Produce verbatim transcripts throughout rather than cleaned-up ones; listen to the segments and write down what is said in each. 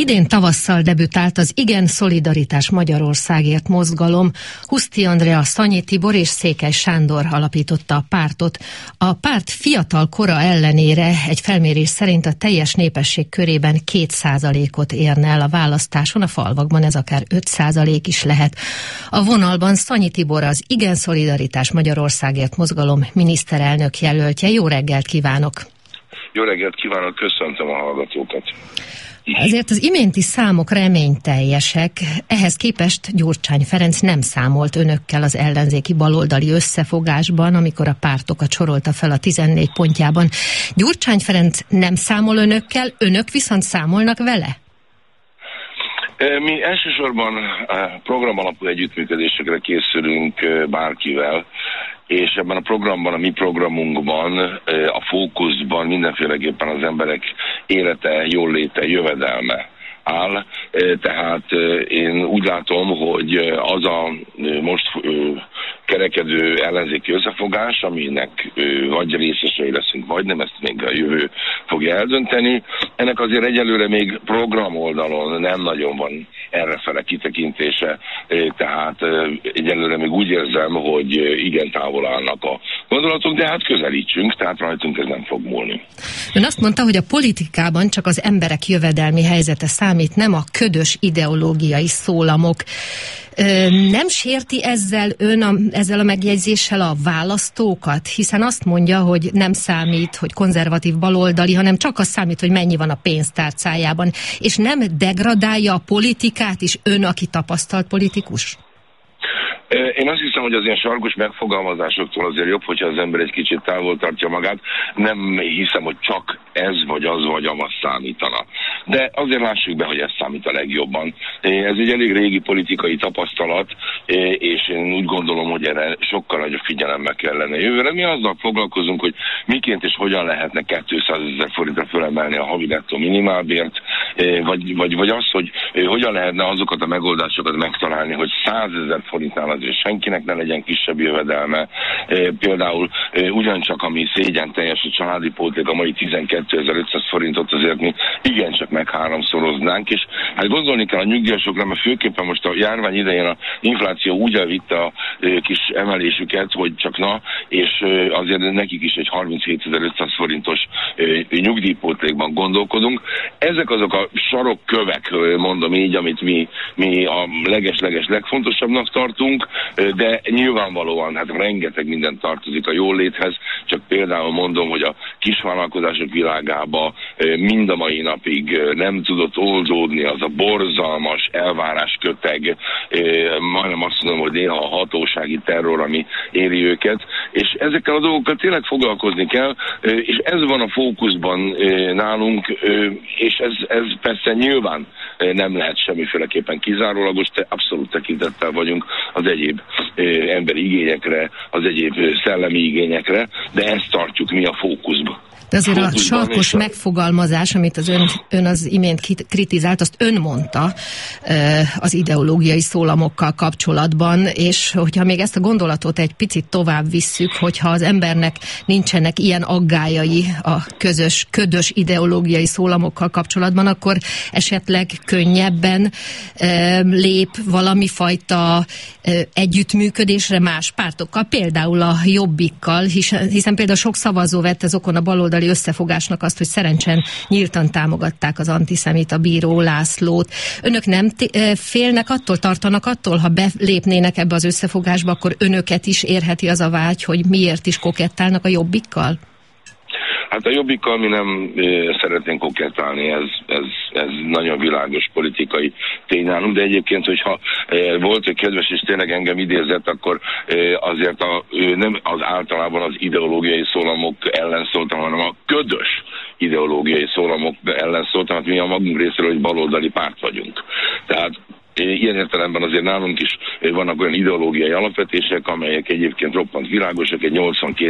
Idén tavasszal debütált az Igen Szolidaritás Magyarországért mozgalom. Huszti Andrea, Szanyi Tibor és Székely Sándor alapította a pártot. A párt fiatal kora ellenére egy felmérés szerint a teljes népesség körében két százalékot érne el a választáson, a falvakban ez akár öt százalék is lehet. A vonalban Szanyi Tibor, az Igen Szolidaritás Magyarországért mozgalom miniszterelnök jelöltje. Jó reggelt kívánok! Jó reggelt kívánok, köszöntöm a hallgatókat! Azért az iménti számok reményteljesek, ehhez képest Gyurcsány Ferenc nem számolt önökkel az ellenzéki baloldali összefogásban, amikor a pártokat sorolta fel a tizennégy pontjában. Gyurcsány Ferenc nem számol önökkel, önök viszont számolnak vele? Mi elsősorban programalapú együttműködésekre készülünk bárkivel, és ebben a programban, a mi programunkban, a fókuszban mindenféleképpen az emberek élete, jóléte, jövedelme áll. Tehát én úgy látom, hogy az a most kerekedő ellenzéki összefogás, aminek vagy részesei leszünk, vagy nem, ezt még a jövő fogja eldönteni. Ennek azért egyelőre még program oldalon nem nagyon van errefele kitekintése, tehát egyelőre még úgy érzem, hogy igen távol állnak a gondolatok, de hát közelítsünk, tehát rajtunk ez nem fog múlni. Ön azt mondta, hogy a politikában csak az emberek jövedelmi helyzete számít, nem a ködös ideológiai szólamok. Nem sérti ezzel ön a, ezzel a megjegyzéssel a választókat? Hiszen azt mondja, hogy nem számít, hogy konzervatív baloldali, hanem csak az számít, hogy mennyi van a pénztárcájában. És nem degradálja a politikát is ön, aki tapasztalt politikus? Én azt hiszem, hogy az ilyen sarkos megfogalmazásoktól azért jobb, hogyha az ember egy kicsit távol tartja magát. Nem hiszem, hogy csak ez vagy az vagy amaz számítana. De azért lássuk be, hogy ez számít a legjobban. Ez egy elég régi politikai tapasztalat, és én úgy gondolom, hogy erre sokkal nagyobb figyelemmel kellene jövőre. Mi azzal foglalkozunk, hogy miként és hogyan lehetne kétszázezer forintra fölemelni a havi nettó minimálbért, vagy, vagy, vagy az, hogy hogyan lehetne azokat a megoldásokat megtalálni, hogy százezer forintnál azért senkinek ne legyen kisebb jövedelme. Például ugyancsak, ami szégyen teljes a családi pótlék, a mai tizenkétezer-ötszáz forintot azért mi igencsak meg háromszoroznánk, és hát gondolni kell a nyugdíjasokra, mert főképpen most a járvány idején a infláció úgy elvitte a kis emelésüket, hogy csak na, és azért nekik is egy harminchétezer-ötszáz forintos nyugdíjpótlékban gondolkodunk. Ezek azok a sarokkövek, mondom így, amit mi, mi a leges-leges legfontosabbnak tartunk, de nyilvánvalóan hát rengeteg minden tartozik a jóléthez, csak például mondom, hogy a kisvállalkozások világába mind a mai napig nem tudott oldódni az a borzalmas elvárásköteg, majdnem azt mondom, hogy néha a hatósági terror, ami éri őket, és ezekkel a dolgokkal tényleg foglalkozni kell, és ez van a fókuszban nálunk, és ez, ez persze nyilván nem lehet semmiféleképpen kizárólagos, de abszolút tekintettel vagyunk az egyéb emberi igényekre, az egyéb szellemi igényekre, de ezt tartjuk mi a fókuszban. De azért a sarkos megfogalmazás, amit az ön, ön az imént kritizált, azt ön mondta az ideológiai szólamokkal kapcsolatban, és hogyha még ezt a gondolatot egy picit tovább visszük, hogyha az embernek nincsenek ilyen aggályai a közös, ködös ideológiai szólamokkal kapcsolatban, akkor esetleg könnyebben lép valami fajta együttműködésre más pártokkal, például a Jobbikkal, hiszen, hiszen például sok szavazó vett ezokon a baloldali összefogásnak azt, hogy szerencsen nyíltan támogatták az antiszemita bíró Lászlót. Önök nem félnek attól, tartanak attól, ha belépnének ebbe az összefogásba, akkor önöket is érheti az a vágy, hogy miért is kokettálnak a Jobbikkal? Hát a Jobbikkal mi nem e, szeretnénk kokettálni, ez, ez, ez nagyon világos politikai tény nálunk, de egyébként, hogyha e, volt egy kedves és tényleg engem idézett, akkor e, azért a, nem az általában az ideológiai szólamok ellen szóltam, hanem a ködös ideológiai szólamok ellen szóltam, hát mi a magunk részéről egy baloldali párt vagyunk. Tehát ilyen értelemben azért nálunk is vannak olyan ideológiai alapvetések, amelyek egyébként roppant világosak, egy nyolcvankét pontos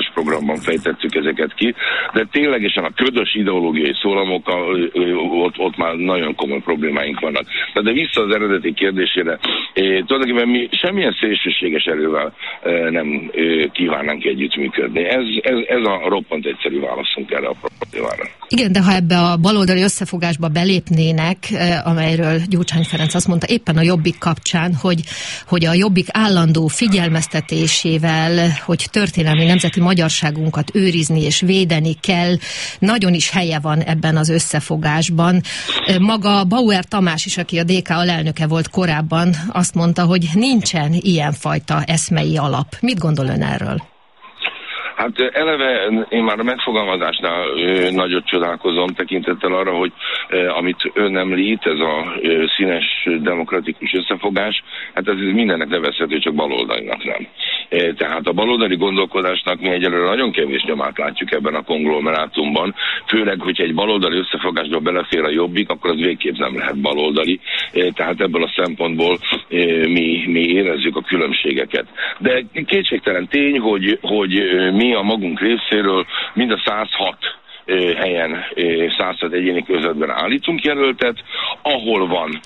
közös programban fejtettük ezeket ki, de ténylegesen a ködös ideológiai szólamokkal ott, ott már nagyon komoly problémáink vannak. De vissza az eredeti kérdésére, tulajdonképpen mi semmilyen szélsőséges erővel nem kívánnánk együttműködni. Ez, ez, ez a roppant egyszerű válaszunk erre a problémára. Igen, de ha ebbe a baloldali összefogásba belépnének, amelyről Gyurcsány Ferenc azt mondta éppen a Jobbik kapcsán, hogy, hogy a Jobbik állandó figyelmeztetésével, hogy történelmi nemzeti magyarságunkat őrizni és védeni kell, nagyon is helye van ebben az összefogásban. Maga Bauer Tamás is, aki a dé ká alelnöke volt korábban, azt mondta, hogy nincsen ilyenfajta eszmei alap. Mit gondol ön erről? Hát eleve én már a megfogalmazásnál ö, nagyot csodálkozom tekintettel arra, hogy ö, amit ön említ, ez a ö, színes demokratikus összefogás, hát ez mindennek nevezhető, csak baloldalinak nem. E, tehát a baloldali gondolkodásnak mi egyelőre nagyon kevés nyomát látjuk ebben a konglomerátumban, főleg, hogyha egy baloldali összefogásba belefér a Jobbik, akkor az végképp nem lehet baloldali, e, tehát ebből a szempontból e, mi, mi érezzük a különbségeket. De kétségtelen tény, hogy, hogy mi a magunk részéről mind a száz hat helyen, száz hat egyéni körzetben állítunk jelöltet, ahol van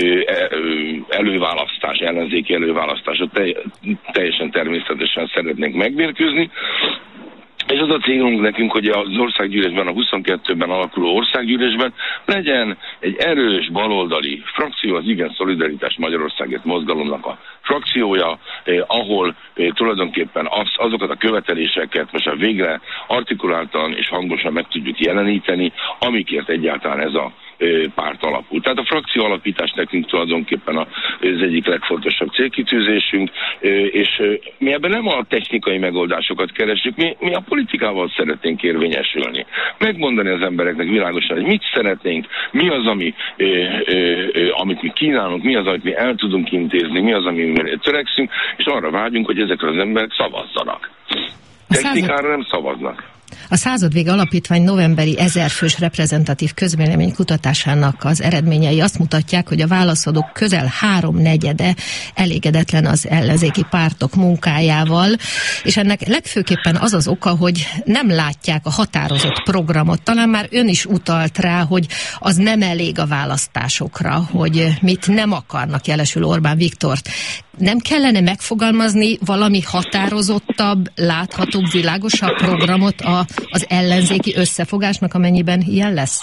előválasztás, ellenzéki előválasztás, ott teljesen természetesen szeretnénk megmérkőzni. És az a célunk nekünk, hogy az országgyűlésben, a huszonkettőben alakuló országgyűlésben legyen egy erős baloldali frakció, az Igen Szolidaritás Magyarországért mozgalomnak a frakciója, eh, ahol eh, tulajdonképpen az, azokat a követeléseket most a végre artikuláltan és hangosan meg tudjuk jeleníteni, amikért egyáltalán ez a párt alapul. Tehát a frakció alapítás nekünk tulajdonképpen az egyik legfontosabb célkitűzésünk, és mi ebben nem a technikai megoldásokat keresünk, mi, mi a politikával szeretnénk érvényesülni. Megmondani az embereknek világosan, hogy mit szeretnénk, mi az, ami, amit mi kínálunk, mi az, amit mi el tudunk intézni, mi az, amire törekszünk, és arra vágyunk, hogy ezekre az emberek szavazzanak. Technikára nem szavaznak. A Századvége Alapítvány novemberi ezerfős reprezentatív közvélemény kutatásának az eredményei azt mutatják, hogy a válaszadók közel háromnegyede elégedetlen az ellenzéki pártok munkájával, és ennek legfőképpen az az oka, hogy nem látják a határozott programot. Talán már ön is utalt rá, hogy az nem elég a választásokra, hogy mit nem akarnak, jelesül Orbán Viktort. Nem kellene megfogalmazni valami határozottabb, láthatóbb, világosabb programot a, az ellenzéki összefogásnak, amennyiben ilyen lesz?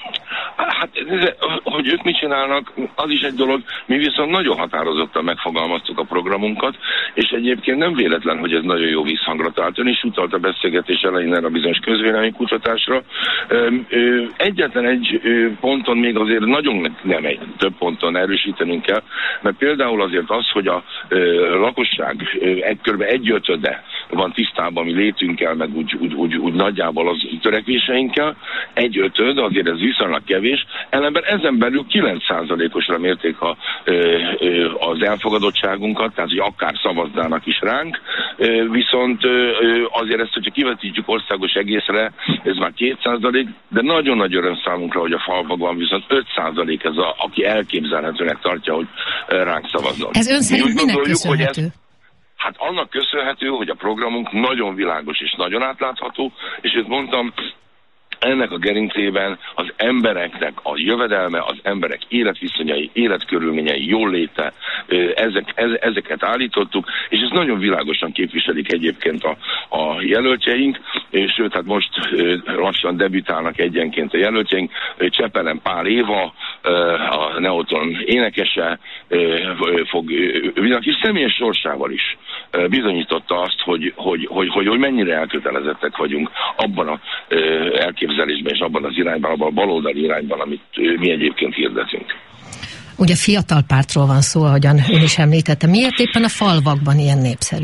Hát, hogy ők mit csinálnak, az is egy dolog, mi viszont nagyon határozottan megfogalmaztuk a programunkat, és egyébként nem véletlen, hogy ez nagyon jó visszhangra talált. Ön is utalt a beszélgetés elején erre a bizonyos közvéleménykutatásra. Egyetlen egy ponton még azért nagyon nem egy, több ponton erősítenünk kell, mert például azért az, hogy a lakosság egy, kb. egyötöde van tisztában mi létünkkel, meg úgy, úgy, úgy, úgy nagyjából az törekvéseinkkel, egy ötöd, azért ez viszonylag kevés, ellenben ezen belül kilenc százalékosra mérték a, az elfogadottságunkat, tehát hogy akár szavaznának is ránk, viszont azért ezt, hogyha kivetítjük országos egészre, ez már két százalék, de nagyon nagy öröm számunkra, hogy a falvakban viszont öt százalék ez a, aki elképzelhetőnek tartja, hogy ránk szavazzon. Ez ön szerint minek köszönhető? Hát annak köszönhető, hogy a programunk nagyon világos és nagyon átlátható, és ezt mondtam, ennek a gerincében az embereknek a jövedelme, az emberek életviszonyai, életkörülményei, jóléte, ezek, ezeket állítottuk, és ez nagyon világosan képviselik egyébként a, a jelöltjeink, és hát most lassan debütálnak egyenként a jelöltjeink. Csepelen Pál Éva, a Neoton énekese fog, és személyes sorsával is bizonyította azt, hogy, hogy, hogy, hogy, hogy mennyire elkötelezettek vagyunk abban a elképzelésben és abban az irányban, abban a baloldali irányban, amit mi egyébként hirdetünk. Ugye fiatal pártról van szó, ahogyan ön is említette. Miért éppen a falvakban ilyen népszerű?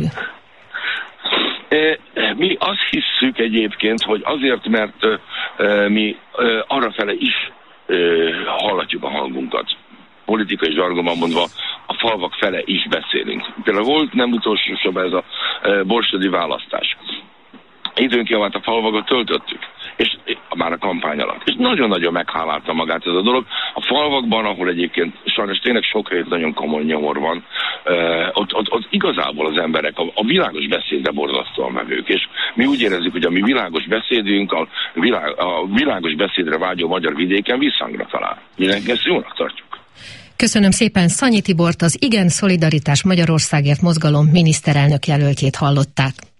Mi azt hisszük egyébként, hogy azért, mert mi arrafele is hallatjuk a hangunkat. Politikai zsargonban mondva, a falvak fele is beszélünk. Például volt nem utolsó sorban ez a borsodi választás. Időnként a falvakat töltöttük. És már a kampány alatt. És nagyon-nagyon meghálálta magát ez a dolog. A falvakban, ahol egyébként sajnos tényleg sok helyet nagyon komoly nyomor van, uh, ott, ott, ott igazából az emberek a, a világos beszédre borzasztóan vevők. És mi úgy érezzük, hogy a mi világos beszédünk, a, világ, a világos beszédre vágyó magyar vidéken visszhangra talál. Mi ezt jónak tartjuk. Köszönöm szépen, Szanyi Tibort, az Igen Szolidaritás Magyarországért mozgalom miniszterelnök jelöltjét hallották.